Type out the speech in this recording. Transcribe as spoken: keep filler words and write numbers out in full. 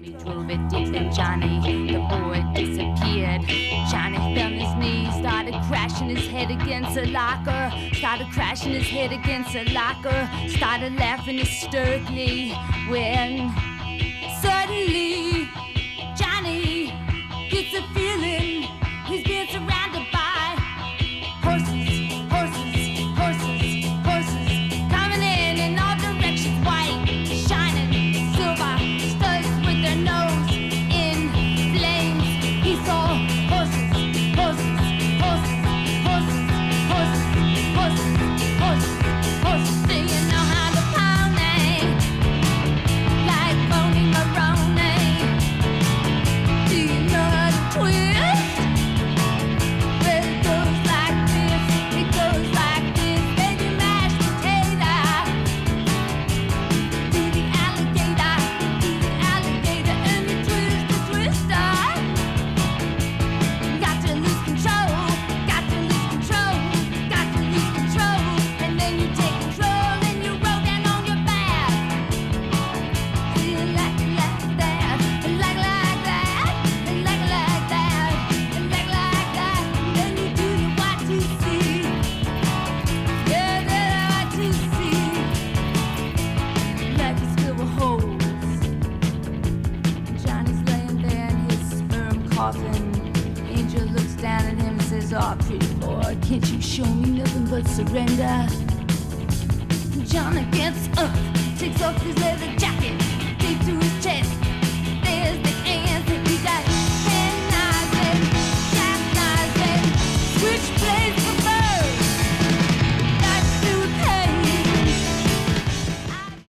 He drove it deep in Johnny. The boy disappeared. Johnny fell on his knees, started crashing his head against a locker. Started crashing his head against a locker. Started laughing hysterically when suddenly Johnny gets a feeling he's being surrounded by horses, horses, horses, horses, coming in in all directions, white, shining, silver, studs with their nose in flames. He saw horses, horses, horses, horses, horses, horses, horses, horses. Do you know how to pony? Like Boney Maroney. Do you know how to twist? Well, it goes like this, it goes like this. Baby mashed potato. Do the alligator, do the alligator, and you twist the twister. Got to lose control, got to lose control, got to lose control. And then you take control and you roll down on your back. Do you like it like that, and like like that, and like like that, and like like that. And then you do the Y two C. Yeah, the Y two C. Life is filled with holes. Johnny's laying there in his sperm coffin. Angel looks down at him and says, "Oh, pretty boy, can't you show me nothing but surrender?" Johnny gets up, takes off his